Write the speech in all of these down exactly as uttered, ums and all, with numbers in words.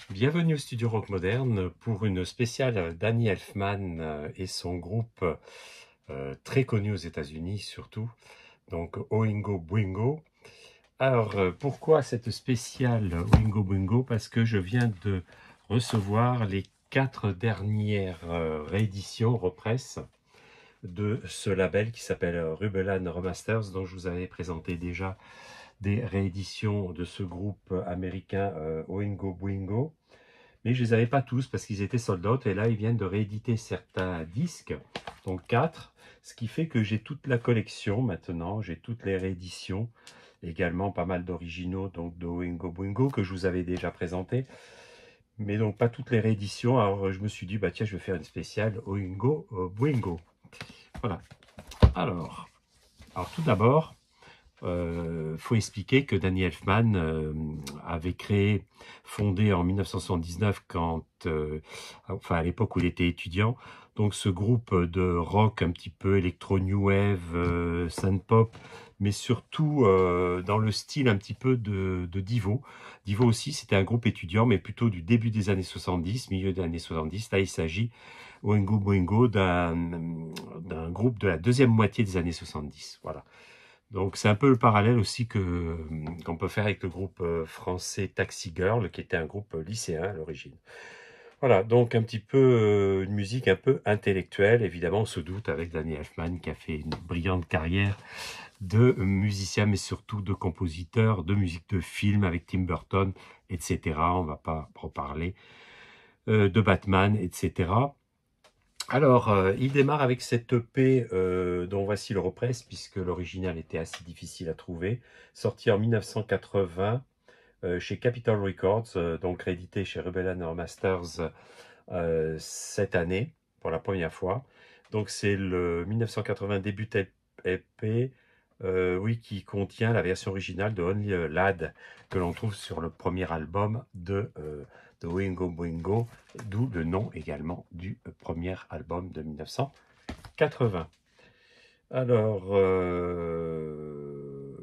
Bienvenue au Studio Rock Moderne pour une spéciale Danny Elfman euh, et son groupe euh, très connu aux États-Unis surtout, donc Oingo Boingo. Alors euh, pourquoi cette spéciale Oingo Boingo? Parce que je viens de recevoir les quatre dernières euh, rééditions, represse, de ce label qui s'appelle Rubelan Remasters, dont je vous avais présenté déjà des rééditions de ce groupe américain euh, Oingo Boingo. Mais je ne les avais pas tous parce qu'ils étaient sold out. Et là, ils viennent de rééditer certains disques, donc quatre. Ce qui fait que j'ai toute la collection maintenant. J'ai toutes les rééditions. Également pas mal d'originaux, donc de Oingo Boingo, que je vous avais déjà présenté. Mais donc pas toutes les rééditions. Alors je me suis dit, bah tiens, je vais faire une spéciale Oingo Boingo. Voilà. Alors, alors tout d'abord, il euh, faut expliquer que Danny Elfman euh, avait créé, fondé en mille neuf cent soixante-dix-neuf, quand, euh, enfin à l'époque où il était étudiant, donc ce groupe de rock un petit peu électro-new wave, euh, synth-pop, mais surtout euh, dans le style un petit peu de, de Divo. Divo aussi, c'était un groupe étudiant, mais plutôt du début des années soixante-dix, milieu des années soixante-dix. Là, il s'agit, Oingo Boingo, d'un d'un groupe de la deuxième moitié des années soixante-dix. Voilà. Donc c'est un peu le parallèle aussi que qu'on peut faire avec le groupe français Taxi Girl, qui était un groupe lycéen à l'origine. Voilà, donc un petit peu euh, une musique un peu intellectuelle, évidemment on se doute avec Danny Elfman qui a fait une brillante carrière de musicien, mais surtout de compositeur, de musique de film avec Tim Burton, et cetera. On ne va pas reparler euh, de Batman, et cetera. Alors, euh, il démarre avec cette E P euh, dont voici le represse, puisque l'original était assez difficile à trouver, sorti en mille neuf cent quatre-vingts euh, chez Capitol Records, euh, donc réédité chez Rebel Masters euh, cette année, pour la première fois. Donc c'est le mille neuf cent quatre-vingts début E P, euh, oui, qui contient la version originale de Only a Lad, que l'on trouve sur le premier album de, euh, de Oingo Boingo, d'où le nom également du premier album de mille neuf cent quatre-vingts. Alors, euh,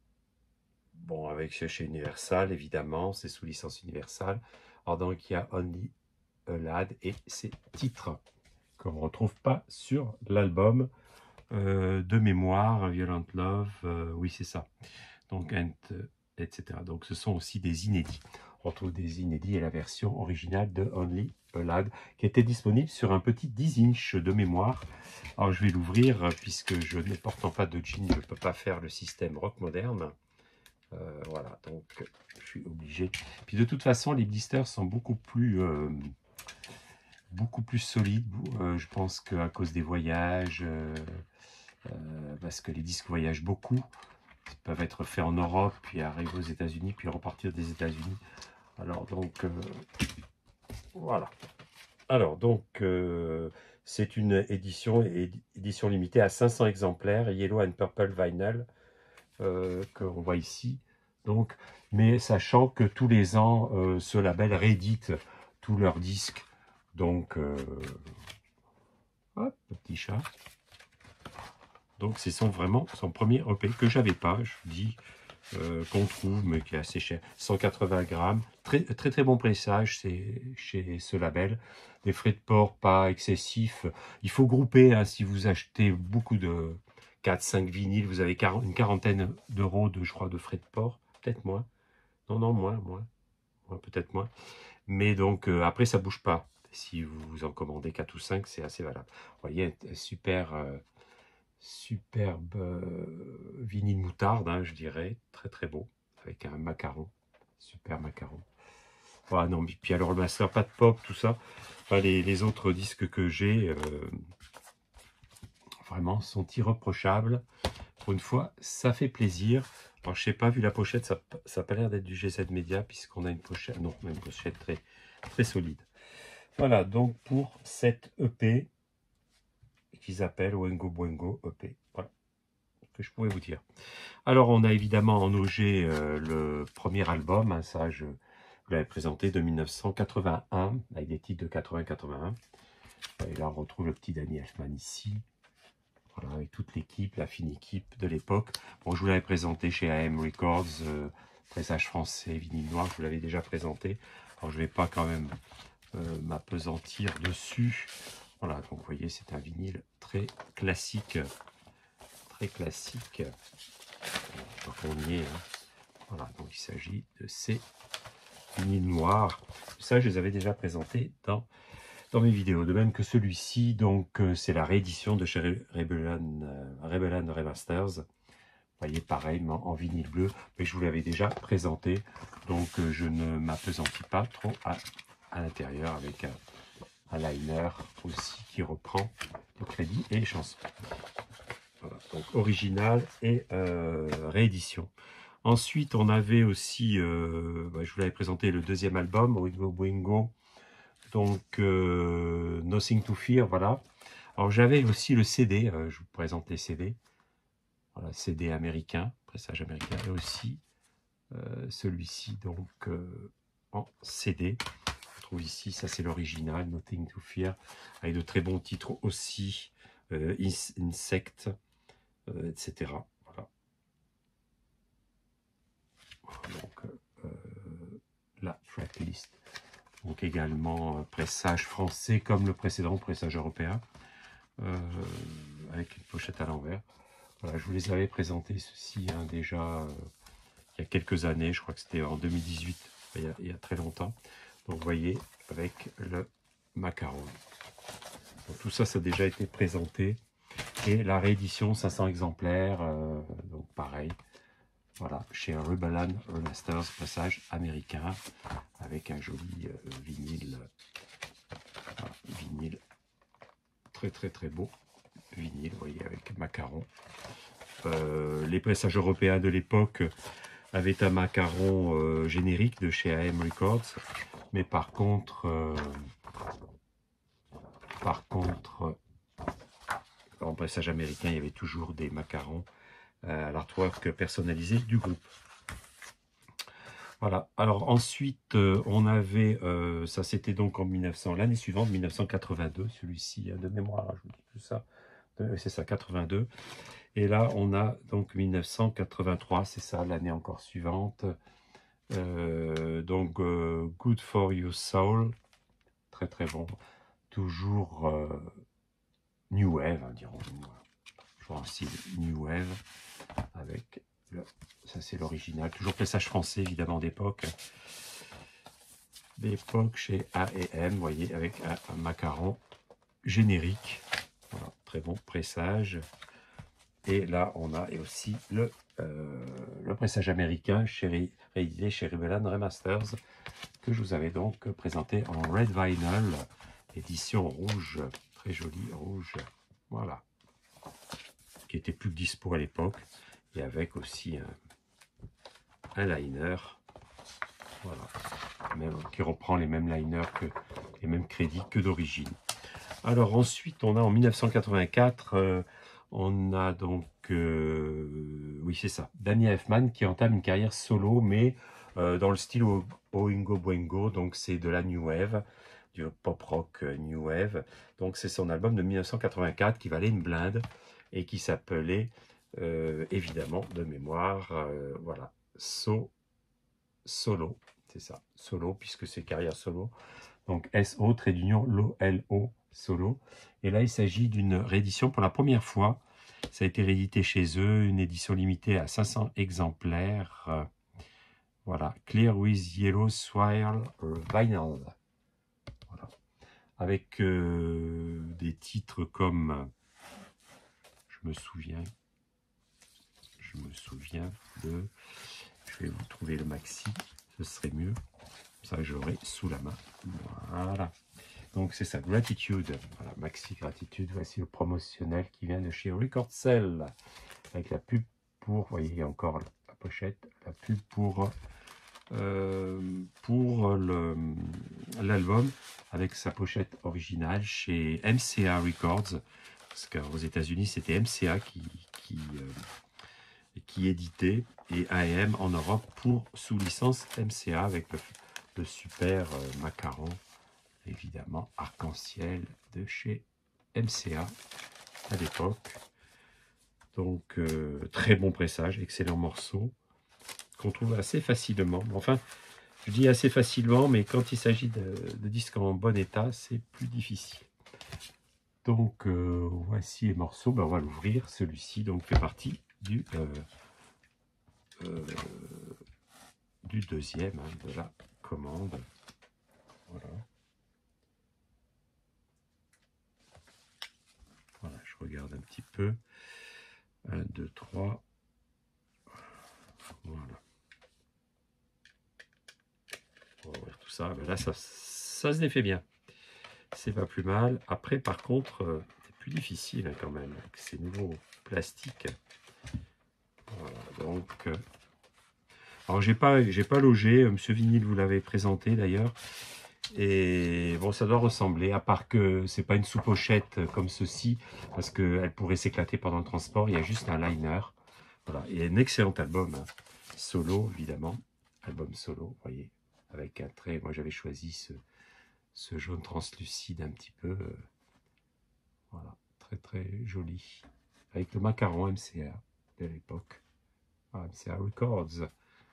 bon, avec chez Universal, évidemment, c'est sous licence Universal. Alors donc, il y a Only a Lad et ses titres qu'on ne retrouve pas sur l'album euh, de mémoire, Violent Love, euh, oui c'est ça, donc and, euh, et cetera. Donc ce sont aussi des inédits. On retrouve des inédits et la version originale de Only a Lad qui était disponible sur un petit dix inch de mémoire. Alors je vais l'ouvrir puisque je ne portant pas de jean, je ne peux pas faire le système rock moderne. Euh, voilà, donc je suis obligé. Puis de toute façon, les blisters sont beaucoup plus... Euh, beaucoup plus solide, euh, je pense qu'à cause des voyages, euh, euh, parce que les disques voyagent beaucoup, ils peuvent être faits en Europe, puis arriver aux États-Unis, puis repartir des États-Unis. Alors donc, euh, voilà. Alors donc, euh, c'est une édition, édition limitée à cinq cents exemplaires, Yellow and Purple Vinyl, euh, qu'on voit ici. Donc, mais sachant que tous les ans, euh, ce label réédite tous leurs disques. Donc, euh, hop, petit chat. Donc, c'est son, vraiment son premier E P que j'avais pas, je vous dis, euh, qu'on trouve, mais qui est assez cher. cent quatre-vingts grammes. Très, très, très bon pressage c'est chez ce label. Des frais de port pas excessifs. Il faut grouper, hein, si vous achetez beaucoup de quatre cinq vinyles, vous avez une quarantaine d'euros, de, je crois, de frais de port. Peut-être moins. Non, non, moins, moins. moins Peut-être moins. Mais donc, euh, après, ça bouge pas. Si vous vous en commandez quatre ou cinq, c'est assez valable. Vous voyez, super... Euh, superbe euh, vinyle moutarde, hein, je dirais, très très beau, avec un macaron, super macaron. Voilà, non, puis alors le master, pas de pop, tout ça. Enfin, les, les autres disques que j'ai, euh, vraiment, sont irreprochables. Pour une fois, ça fait plaisir. Alors, je sais pas, vu la pochette, ça n'a pas l'air d'être du G Z Media, puisqu'on a une pochette, non, une pochette très, très solide. Voilà, donc pour cette E P, qu'ils appellent Oingo Boingo E P. Voilà, que je pouvais vous dire. Alors, on a évidemment en objet euh, le premier album, hein, ça je vous l'avais présenté, de mille neuf cent quatre-vingt-un, avec des titres de quatre-vingts quatre-vingt-un. Et là, on retrouve le petit Danny Elfman ici, voilà, avec toute l'équipe, la fine équipe de l'époque. Bon, je vous l'avais présenté chez A M Records, euh, pressage français, vinyle noir, je vous l'avais déjà présenté. Alors je ne vais pas quand même euh, m'appesantir dessus. Voilà, donc vous voyez, c'est un vinyle très classique. Très classique. Donc on y est. Hein. Voilà, donc il s'agit de ces vinyles noirs. Ça, je les avais déjà présentés dans, dans mes vidéos. De même que celui-ci, donc euh, c'est la réédition de chez Rebellion, euh, Rebellion Remasters. Vous voyez, pareil, en, en vinyle bleu, mais je vous l'avais déjà présenté, donc euh, je ne m'appesantis pas trop à, à l'intérieur avec un, un liner aussi qui reprend le crédit et les chansons. Voilà, donc original et euh, réédition. Ensuite, on avait aussi, euh, bah, je vous l'avais présenté, le deuxième album, Oingo Boingo, donc euh, Nothing to Fear, voilà. Alors j'avais aussi le C D, euh, je vous présente les C D. Voilà, C D américain, pressage américain, et aussi euh, celui-ci, donc euh, en C D. On trouve ici, ça c'est l'original, Nothing to Fear, avec de très bons titres aussi, euh, Insect, euh, et cetera. Voilà. Donc, euh, la tracklist. Donc également euh, pressage français comme le précédent, pressage européen, euh, avec une pochette à l'envers. Voilà, je vous les avais présentés ceci hein, déjà euh, il y a quelques années, je crois que c'était en deux mille dix-huit, il y, a, il y a très longtemps. Donc vous voyez, avec le macaron. Donc, tout ça, ça a déjà été présenté. Et la réédition, cinq cents exemplaires, euh, donc pareil. Voilà, chez Rebellion Remasters, pressage américain, avec un joli euh, vinyle. Voilà, vinyle très très très beau. Vinyle, vous voyez, avec macaron. Euh, les pressages européens de l'époque avaient un macaron euh, générique de chez A M Records, mais par contre, euh, par contre, en pressage américain, il y avait toujours des macarons euh, à l'artwork personnalisé du groupe. Voilà. Alors ensuite, euh, on avait, euh, ça c'était donc en mille neuf cents, l'année suivante, mille neuf cent quatre-vingt-deux, celui-ci de mémoire, je vous dis tout ça, c'est ça, quatre-vingt-deux. Et là, on a donc mille neuf cent quatre-vingt-trois, c'est ça, l'année encore suivante. Euh, donc, euh, Good for Your Soul, très très bon. Toujours euh, New Wave, hein, dirons-nous. Toujours en style New Wave, avec, le, ça c'est l'original. Toujours pressage français, évidemment, d'époque. D'époque chez A et M, vous voyez, avec un, un macaron générique. Voilà, très bon pressage. Et là, on a aussi le, euh, le pressage américain chez, réalisé chez Rebellion Remasters, que je vous avais donc présenté en Red Vinyl, édition rouge, très jolie rouge, voilà, qui était plus dispo à l'époque, et avec aussi un, un liner, voilà, même, qui reprend les mêmes liners que les mêmes crédits que d'origine. Alors ensuite, on a en mille neuf cent quatre-vingt-quatre, euh, on a donc, euh, oui c'est ça, Danny Elfman qui entame une carrière solo, mais euh, dans le style Oingo Boingo, donc c'est de la New Wave, du pop rock New Wave. Donc c'est son album de mille neuf cent quatre-vingt-quatre qui valait une blinde et qui s'appelait, euh, évidemment, de mémoire, euh, voilà, So Solo, c'est ça, Solo, puisque c'est carrière solo. Donc S O, trait d'union, L O, solo. Et là, il s'agit d'une réédition pour la première fois. Ça a été réédité chez eux, une édition limitée à cinq cents exemplaires. Euh, voilà, Clear with Yellow Swirl Vinyl. Voilà. Avec euh, des titres comme, je me souviens, je me souviens de, je vais vous trouver le maxi, ce serait mieux. Ça, j'aurai sous la main. Voilà. Donc c'est ça, Gratitude, voilà, Maxi Gratitude, voici le promotionnel qui vient de chez Record Cell, avec la pub pour, vous voyez encore la pochette, la pub pour, euh, pour l'album, avec sa pochette originale chez M C A Records, parce qu'aux États-Unis c'était M C A qui, qui, euh, qui éditait, et A et M en Europe pour sous licence M C A, avec le, le super euh, macaron, évidemment arc-en-ciel de chez M C A à l'époque. Donc euh, très bon pressage, excellent morceau, qu'on trouve assez facilement. Enfin, je dis assez facilement, mais quand il s'agit de, de disques en bon état, c'est plus difficile. Donc, euh, voici les morceaux. Ben, on va l'ouvrir. Celui-ci donc fait partie du, euh, euh, du deuxième hein, de la commande. Voilà. Voilà, je regarde un petit peu. un, deux, trois. Voilà. On va ouvrir tout ça. Ben là, ça, ça se défait bien. C'est pas plus mal. Après, par contre, euh, c'est plus difficile hein, quand même avec ces nouveaux plastiques. Voilà, donc. Euh, alors, j'ai pas, j'ai pas logé. Monsieur Vinyl, vous l'avez présenté d'ailleurs. Et bon, ça doit ressembler, à part que c'est pas une sous-pochette comme ceci, parce qu'elle pourrait s'éclater pendant le transport. Il y a juste un liner. Voilà, et un excellent album hein. Solo, évidemment. Album solo, vous voyez, avec un trait. Moi, j'avais choisi ce, ce jaune translucide un petit peu. Euh, voilà, très très joli. Avec le macaron M C A de l'époque. Ah, M C A Records.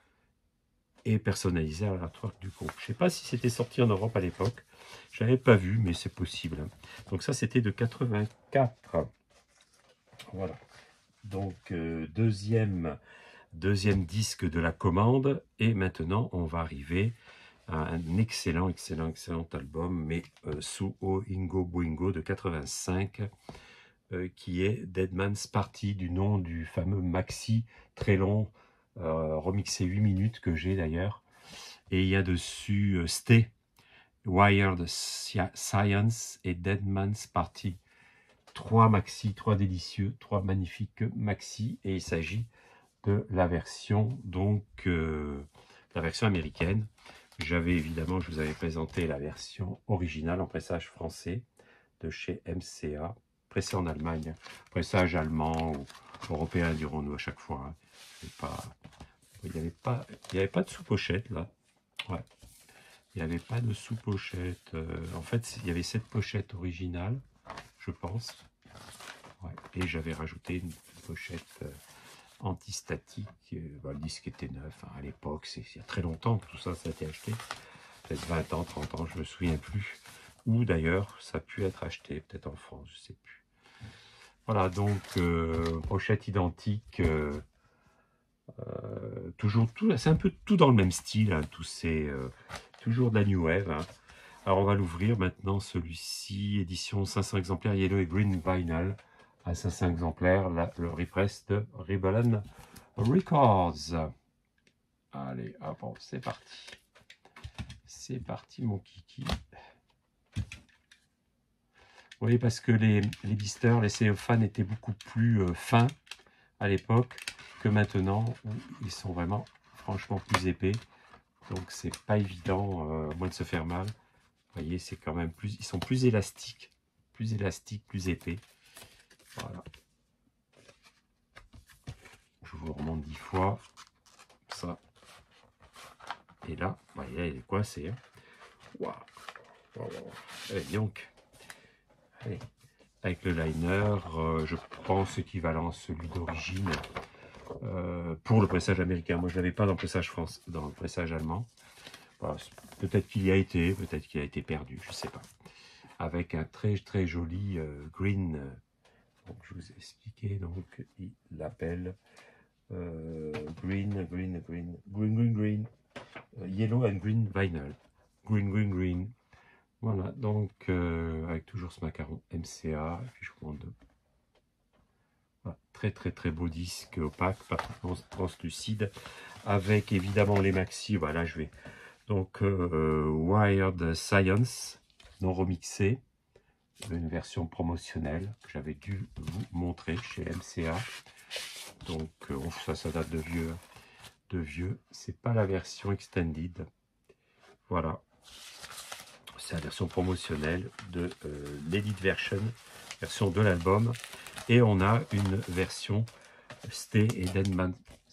Et personnalisé à l'artwork du groupe. Je ne sais pas si c'était sorti en Europe à l'époque. Je n'avais pas vu, mais c'est possible. Donc ça, c'était de quatre-vingt-quatre. Voilà. Donc, euh, deuxième, deuxième disque de la commande. Et maintenant, on va arriver à un excellent, excellent, excellent album, mais euh, sous Oingo Boingo de quatre-vingt-cinq, euh, qui est Dead Man's Party, du nom du fameux maxi très long, euh, remixé huit minutes, que j'ai d'ailleurs. Et il y a dessus euh, Stay, Wired Science et Dead Man's Party. Trois maxi, trois délicieux, trois magnifiques maxi. Et il s'agit de la version, donc, euh, la version américaine. J'avais évidemment, je vous avais présenté la version originale en pressage français de chez M C A, pressé en Allemagne, pressage allemand ou européen, dirons-nous à chaque fois. Hein. Pas, il n'y avait pas, il n'y avait pas de sous-pochette là. Ouais. Il n'y avait pas de sous-pochette. Euh, en fait, il y avait cette pochette originale, je pense. Ouais. Et j'avais rajouté une pochette euh, antistatique. Euh, bah, le disque était neuf hein, à l'époque. C'est il y a très longtemps que tout ça, ça a été acheté. Peut-être vingt ans, trente ans, je ne me souviens plus. Ou d'ailleurs, ça a pu être acheté, peut-être en France, je ne sais plus. Voilà, donc, euh, pochette identique. Euh, euh, toujours, tout, c'est un peu tout dans le même style, hein, tous ces... Euh, toujours de la New Wave. Hein. Alors, on va l'ouvrir maintenant, celui-ci, édition cinq cents exemplaires, Yellow et Green Vinyl, à cinq cents exemplaires, la, le repress de Rebellion Records. Allez, hop, bon, c'est parti. C'est parti, mon kiki. Oui, parce que les, les blisters, les cellophanes étaient beaucoup plus euh, fins à l'époque que maintenant, où ils sont vraiment, franchement, plus épais. Donc, c'est pas évident, euh, à moins de se faire mal. Vous voyez, c'est quand même plus, ils sont plus élastiques, plus élastiques, plus épais. Voilà. Je vous remonte dix fois. Ça. Et là, vous voyez, il est coincé. Hein. Waouh. Wow. Allez, donc. Allez. Avec le liner, euh, je pense équivalent à celui d'origine euh, pour le pressage américain. Moi, je ne l'avais pas dans le pressage français, dans le pressage allemand. Voilà. Peut-être qu'il y a été, peut-être qu'il a été perdu, je ne sais pas. Avec un très très joli euh, green. Euh, donc, je vous ai expliqué. Donc, il l'appelle euh, green, green, green, green, green, green, uh, yellow and green vinyl. Green, green, green. Voilà, donc euh, avec toujours ce macaron M C A, et puis je vous montre deux. Voilà, très très très beau disque opaque, parfaitement translucide, avec évidemment les maxi. Voilà, je vais donc euh, Wired Science, non remixé, une version promotionnelle que j'avais dû vous montrer chez M C A. Donc euh, ça, ça date de vieux, de vieux. C'est pas la version extended. Voilà. C'est la version promotionnelle de euh, l'Edit Version, version de l'album. Et on a une version Stay et Deadman,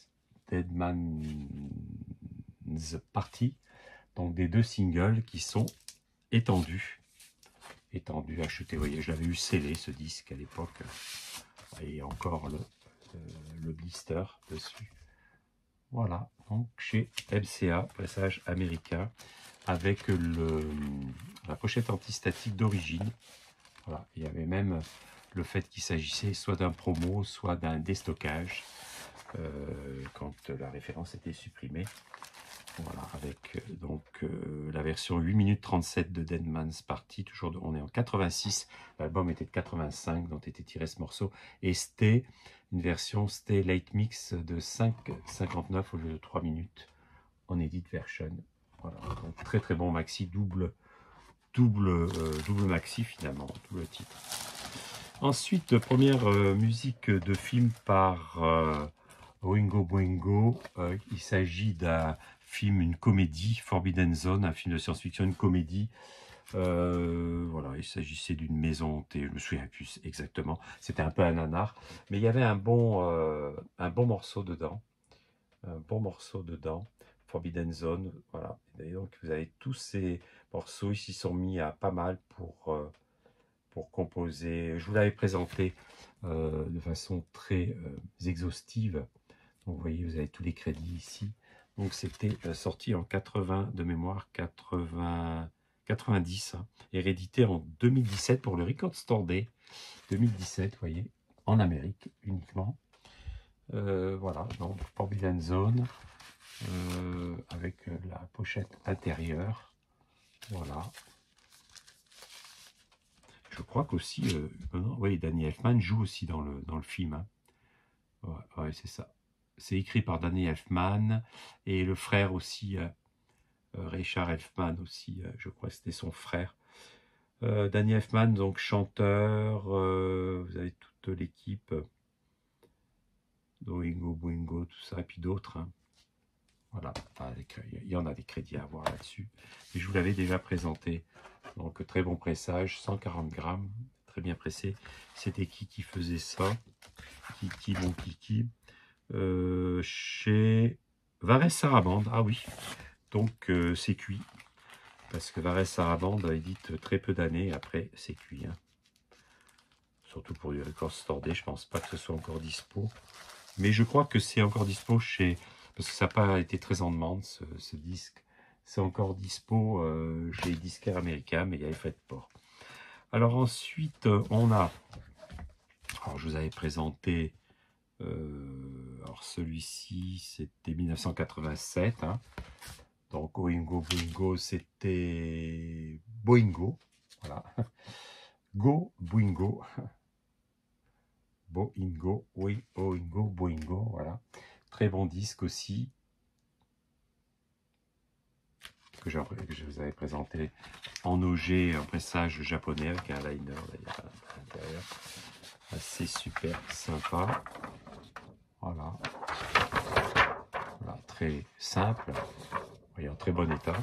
Deadman's Party, donc des deux singles qui sont étendus. Étendus, achetés. Vous voyez, je l'avais eu scellé ce disque à l'époque. Et encore le, euh, le blister dessus. Voilà, donc chez M C A, pressage américain, avec le, la pochette antistatique d'origine. Voilà, il y avait même le fait qu'il s'agissait soit d'un promo, soit d'un déstockage, euh, quand la référence était supprimée. Voilà, avec euh, donc euh, la version huit minutes trente-sept de Dead Man's Party, toujours de, on est en quatre-vingt-six, l'album était de quatre-vingt-cinq, dont était tiré ce morceau, et c'était une version, c'était late mix de cinq cinquante-neuf au lieu de trois minutes, en edit version. Voilà, donc très très bon maxi, double, double, euh, double maxi finalement, double titre. Ensuite, première euh, musique de film par euh, Oingo Boingo. Euh, il s'agit d'un film, une comédie, Forbidden Zone, un film de science-fiction, une comédie. Euh, voilà, il s'agissait d'une maison hantée, je me souviens plus exactement. C'était un peu un nanar, mais il y avait un bon, euh, un bon morceau dedans. Un bon morceau dedans. Forbidden Zone, voilà. Et donc, vous avez tous ces morceaux, ils s'y sont mis à pas mal pour... Euh, pour composer. Je vous l'avais présenté euh, de façon très euh, exhaustive. Donc, vous voyez, vous avez tous les crédits ici. Donc, c'était euh, sorti en quatre-vingts de mémoire, quatre-vingts, quatre-vingt-dix, hein, et réédité en deux mille dix-sept pour le Record Store Day. deux mille dix-sept, vous voyez, en Amérique uniquement. Euh, voilà, donc Forbidden Zone, euh, avec euh, la pochette intérieure. Voilà. Je crois qu'aussi, euh, oui, Danny Elfman joue aussi dans le, dans le film. Hein. Ouais, ouais, c'est ça. C'est écrit par Danny Elfman et le frère aussi, euh, Richard Elfman aussi, euh, je crois que c'était son frère. Euh, Danny Elfman, donc chanteur, euh, vous avez toute l'équipe, d'Oingo Boingo, tout ça, et puis d'autres. Hein. Voilà, il y en a des crédits à avoir là-dessus. Et je vous l'avais déjà présenté. Donc, très bon pressage, cent quarante grammes, très bien pressé. C'était qui qui faisait ça? Kiki, mon Kiki. Euh, chez Varese Sarabande, ah oui. Donc, euh, c'est cuit. Parce que Varese Sarabande édite très peu d'années, après, c'est cuit. Hein. Surtout pour du Record Store Day, je pense pas que ce soit encore dispo. Mais je crois que c'est encore dispo chez... Parce que ça n'a pas été très en demande, ce, ce disque. C'est encore dispo euh, chez les disquaires américains, mais il y a les frais de port. Alors ensuite, on a... Alors je vous avais présenté... Euh, alors celui-ci, c'était mille neuf cent quatre-vingt-sept. Hein. Donc Oingo Boingo, c'était Boingo. Voilà. Go Boingo. Boingo, oui, Oingo Boingo, voilà. Très bon disque aussi. Que je, que je vous avais présenté en O G, en pressage japonais avec un liner d'ailleurs à l'intérieur. Assez super sympa. Voilà. Voilà. Très simple. Et en très bon état.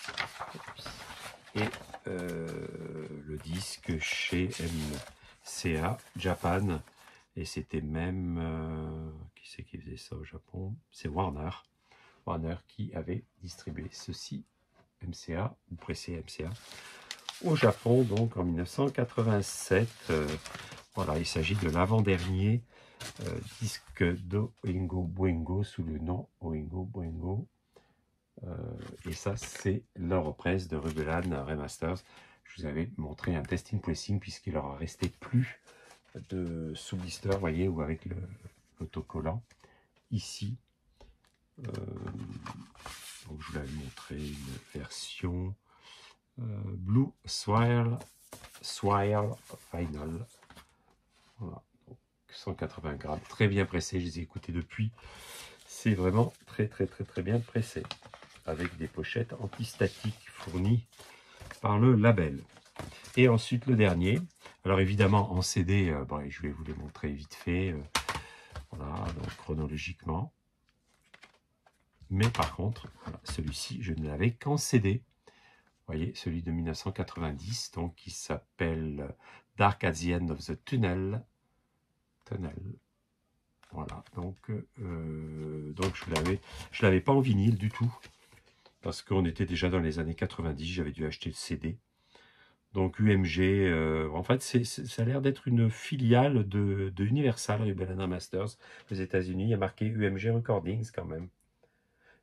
Et euh, le disque chez M C A Japan. Et c'était même... Euh, qui c'est qui faisait ça au Japon? C'est Warner. Warner qui avait distribué ceci. M C A, ou pressé M C A, au Japon, donc en mille neuf cent quatre-vingt-sept. Euh, voilà, il s'agit de l'avant-dernier euh, disque d'Oingo Boingo sous le nom Oingo Boingo. Euh, et ça, c'est leur represse de Rubelan Remasters. Je vous avais montré un testing pressing puisqu'il leur a resté plus de sous-blister, vous voyez, ou avec l'autocollant. Ici, euh, donc je vous l'avais montré une version euh, Blue Swirl, Swirl Final. Voilà, donc cent quatre-vingts grammes, très bien pressé, je les ai écoutés depuis. C'est vraiment très très très très bien pressé, avec des pochettes antistatiques fournies par le label. Et ensuite le dernier, alors évidemment en C D, euh, bon, je vais vous les montrer vite fait, euh, voilà, donc chronologiquement. Mais par contre, voilà, celui-ci, je ne l'avais qu'en C D. Vous voyez, celui de mille neuf cent quatre-vingt-dix, donc qui s'appelle Dark at the End of the Tunnel. Tunnel. Voilà, donc, euh, donc je l'avais, je l'avais pas en vinyle du tout, parce qu'on était déjà dans les années quatre-vingt-dix, j'avais dû acheter le C D. Donc U M G, euh, en fait, c'est, c'est, ça a l'air d'être une filiale de, de Universal Rubelan Masters aux États-Unis. Il y a marqué U M G Recordings quand même.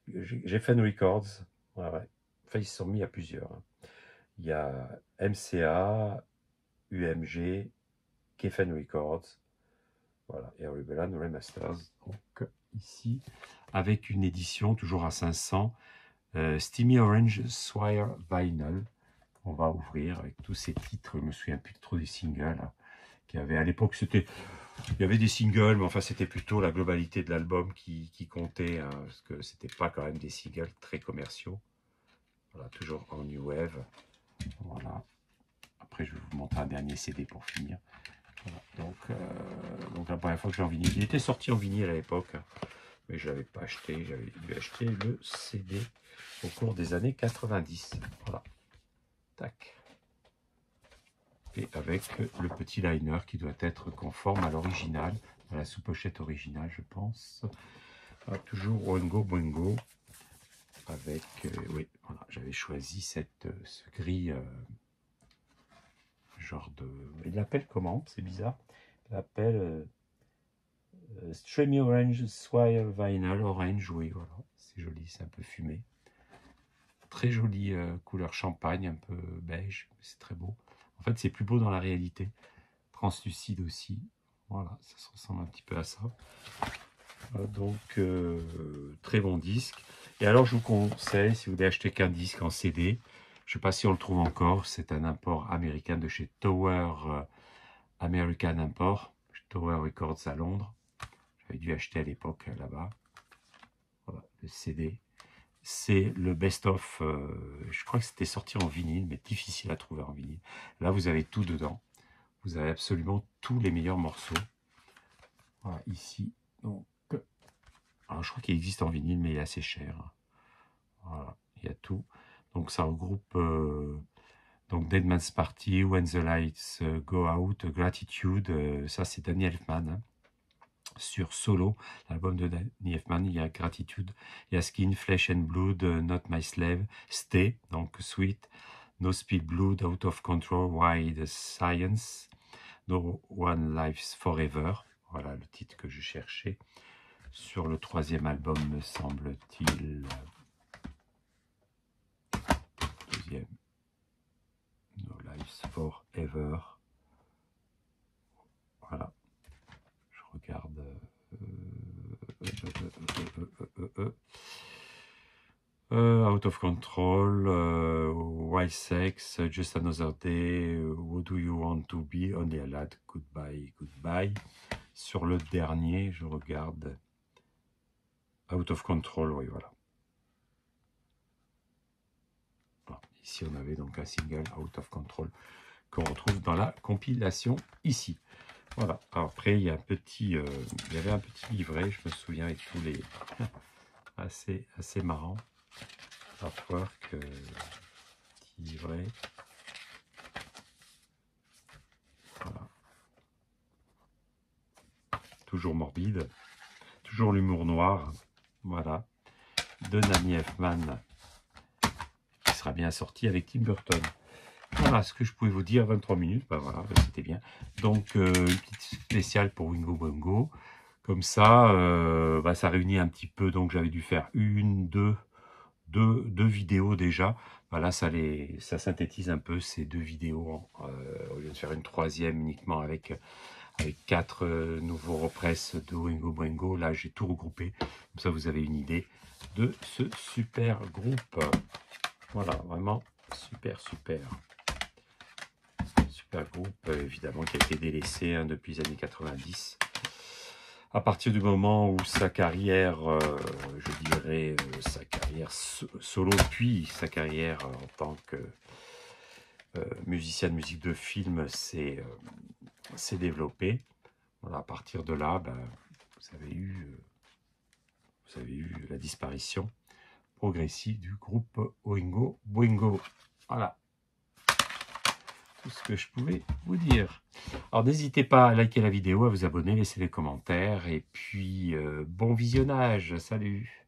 Geffen Records, ouais, ouais. Enfin, ils se sont mis à plusieurs. Hein. Il y a M C A, U M G, Geffen Records, voilà, et Rebellion Remasters. Donc ici, avec une édition toujours à cinq cents, euh, Steamy Orange Swire Vinyl. On va ouvrir avec tous ces titres. Je me souviens plus trop des singles hein, qu'il y avait à l'époque. C'était, il y avait des singles, mais enfin c'était plutôt la globalité de l'album qui, qui comptait, hein, parce que c'était pas quand même des singles très commerciaux. Voilà, toujours en new wave. Voilà. Après, je vais vous montrer un dernier C D pour finir. Voilà. Donc, euh, donc la première fois que j'ai en vinyle, il était sorti en vinyle à l'époque, hein, mais je l'avais pas acheté. J'avais dû acheter le C D au cours des années quatre-vingt-dix. Voilà. Tac. Et avec le petit liner qui doit être conforme à l'original, à la sous-pochette originale, je pense. Ah, toujours Oingo Boingo. Avec, euh, oui, voilà, j'avais choisi cette, ce gris, euh, genre de. Il l'appelle comment? C'est bizarre. Il l'appelle euh, euh, Streamy Orange Swire Vinyl Orange. Oui, voilà, c'est joli, c'est un peu fumé. Très jolie euh, couleur champagne, un peu beige, c'est très beau. En fait, c'est plus beau dans la réalité. Translucide aussi. Voilà, ça se ressemble un petit peu à ça. Euh, donc, euh, très bon disque. Et alors, je vous conseille, si vous voulez acheter qu'un disque en C D, je ne sais pas si on le trouve encore, c'est un import américain de chez Tower euh, American Import, Tower Records à Londres. J'avais dû acheter à l'époque là-bas. Voilà, le C D. C'est le best-of, euh, je crois que c'était sorti en vinyle, mais difficile à trouver en vinyle. Là, vous avez tout dedans. Vous avez absolument tous les meilleurs morceaux. Voilà, ici. Donc, alors, je crois qu'il existe en vinyle, mais il est assez cher. Voilà, il y a tout. Donc, ça regroupe euh, donc Dead Man's Party, When the Lights Go Out, Gratitude. Euh, ça, c'est Danny Elfman. Hein. Sur Solo, l'album de Danny Elfman, il y a Gratitude, il y a Skin, Flesh and Blood, Not My Slave, Stay, donc Sweet, No Speed Blood, Out of Control, Why the Science, No One Lives Forever. Voilà le titre que je cherchais. Sur le troisième album, me semble-t-il. Deuxième. No Lives Forever. Voilà. Je regarde. Euh, euh, euh, euh, euh, Out of Control, uh, Why Sex, Just Another Day, What Do You Want to Be, Only a Lad, Goodbye, Goodbye. Sur le dernier, je regarde Out of Control, oui, voilà. Bon, ici, on avait donc un single Out of Control qu'on retrouve dans la compilation ici. Voilà. Alors, après, il y a un petit, euh, il y avait un petit livret, je me souviens, avec tous les assez, assez marrant. Artwork, euh, petit livret. Voilà. Toujours morbide, toujours l'humour noir. Voilà. De Danny Elfman, qui sera bien sorti avec Tim Burton. Voilà ce que je pouvais vous dire, vingt-trois minutes, ben voilà, ben c'était bien. Donc, euh, une petite spéciale pour Oingo Boingo. Comme ça, euh, ben, ça réunit un petit peu, donc j'avais dû faire une, deux, deux, deux vidéos déjà. Ben là, ça, les, ça synthétise un peu ces deux vidéos, euh, au lieu de faire une troisième uniquement avec, avec quatre euh, nouveaux represses de Oingo Boingo. Là, j'ai tout regroupé, comme ça vous avez une idée de ce super groupe. Voilà, vraiment super, super. Super groupe, évidemment, qui a été délaissé hein, depuis les années quatre-vingt-dix. À partir du moment où sa carrière, euh, je dirais, euh, sa carrière so solo, puis sa carrière euh, en tant que euh, musicien de musique de film s'est euh, développée. Voilà, à partir de là, ben, vous avez eu, euh, vous avez eu la disparition progressive du groupe Oingo Boingo. Voilà. Ce que je pouvais vous dire. Alors n'hésitez pas à liker la vidéo, à vous abonner, laisser des commentaires et puis euh, bon visionnage. Salut!